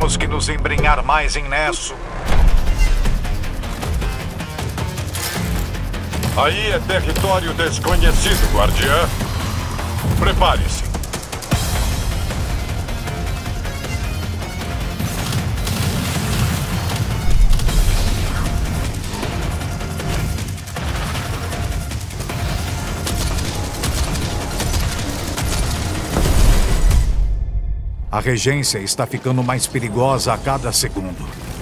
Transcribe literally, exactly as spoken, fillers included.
Temos que nos embrenhar mais em Nesso. Aí é território desconhecido, guardiã. Prepare-se. A regência está ficando mais perigosa a cada segundo.